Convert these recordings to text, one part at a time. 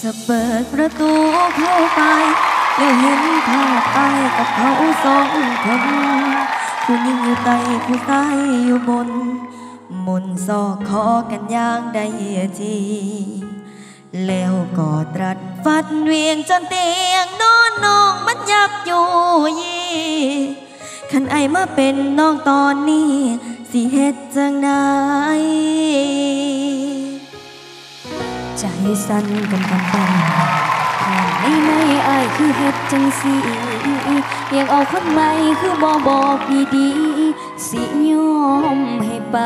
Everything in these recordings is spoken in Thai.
จะเปิดประตูเข้าไปแล้วเห็นภาพไปกับเขาสองคนผู้หญิงอยู่ใต้ผู้ชายอยู่บนมนซอกคอกันอย่างใดทีแล้วก็ตรัสฟัดเวียงจนเตียงนอนน้องมันยักอยู่ยี่ขันไอมาเป็นน้องตอนนี้สิเฮ็ดจังไดใจสั่นกันปันในอายคือเฮ็ดจังสิอยากเอาคนใหม่คือบอกดีๆสิยอมให้ไป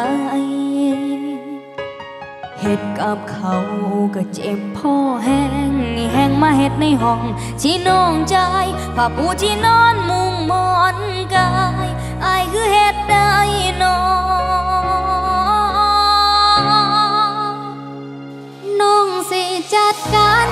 เฮ็ดกับเขาก็เจ็บพ่อแห้งแห้งมาเฮ็ดในห้องที่น้องใจผ้าปูที่นอนมุงหมอนกายอายคือเฮ็ดได้น้องสิจัดการ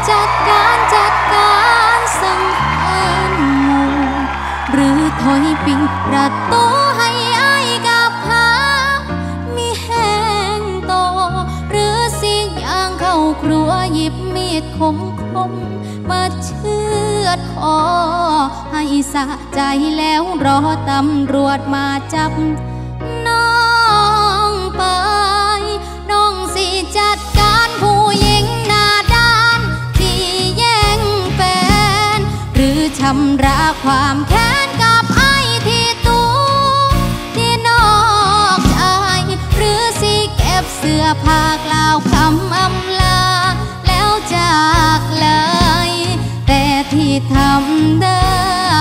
สังหารหมู่หรือถอยปิงประตูให้อายกับเขามีแห้งต่อหรือสิย่างเข้าครัวหยิบมีดคมมาเชือดคอให้สะใจแล้วรอตำรวจมาจับน้องไปน้องสิจัดการผู้หญิงหน้าด้านที่แย่งแฟนหรือชำระความแค้นกับไอ้ที่ตัวที่นอกใจหรือสิเก็บเสื้อผ้ากล่าวคำอำลาแล้วจากเลยแต่ที่ทำได้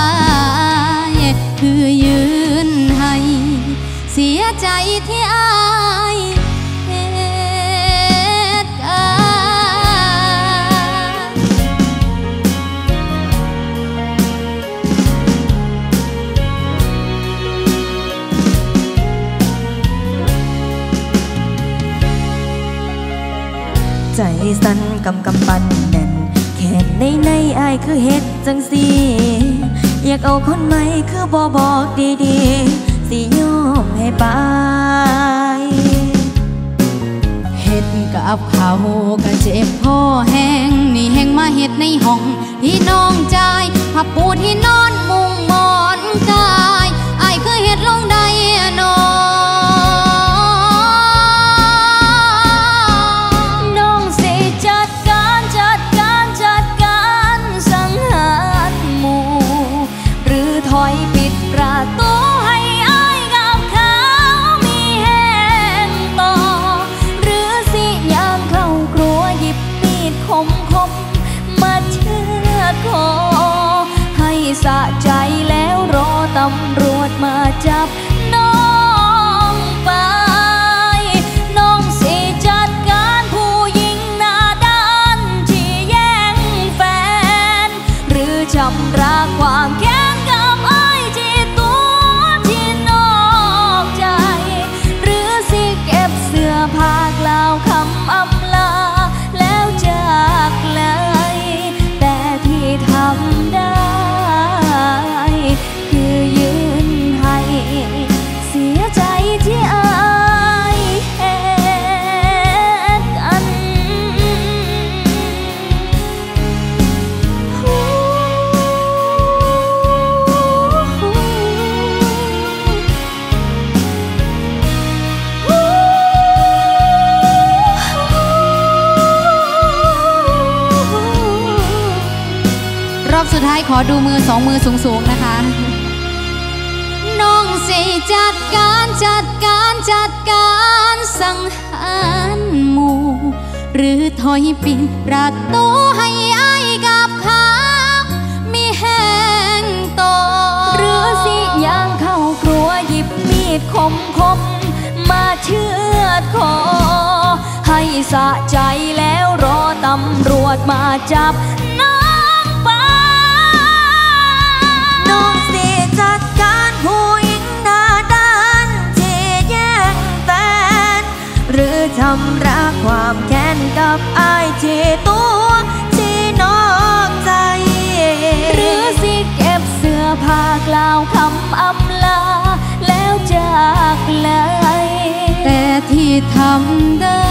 คือยืนให้เสียใจที่อายเหตุการณ์ใจสั่นกำปั่นแน่นแค่ในอายคือเฮ็ดจังสิอยากเอาคนใหม่คือบอกดีๆสิยอมให้ไปเฮ็ดกับเขาก็เจ็บพ่อแห้งนี่แห้งมาเฮ็ดในห้องที่น้องใจผ้าปูที่นอนมุงหมอนกายอายคือเฮ็ดลงได้น้องสิจัดการสังหารหมู่หรือถอยปิดประตูให้อายกับเขามีแห้งต่อหรือสิย่างเข้าครัวหยิบมีดคมมาเชือดคอให้สะใจแล้วรอตำรวจมาจับน้องไปน้องสิจัดการผู้หญิงหน้าด้านที่แย่งแฟนหรือชำระความแค้นกับไอ้ที่ตัวที่นอกใจหรือสิเก็บเสื้อผ้ากล่าวคำอำลาแล้วจากเลยแต่ที่ทำได้คือยืนให้เสียใจที่อายเหตุกัน รอบสุดท้ายขอดูมือ2 มือสูงๆนะคะน้องสิจัดการสังหารหมู่หรือถอยปิดประตูให้อายกับเขามีแห้งต่อหรือสิย่างเข้าครัวหยิบมีดคมมาเชือดคอให้สะใจแล้วรอตำรวจมาจับน้องไปน้องสิจัดการผู้หญิงหน้าด้านที่แย่งแฟนหรือชำระความแค้นกับอายที่ตัวที่นอกใจหรือสิเก็บเสื้อผ้ากล่าวคำอำลาแล้วจากเลยแต่ที่ทำได้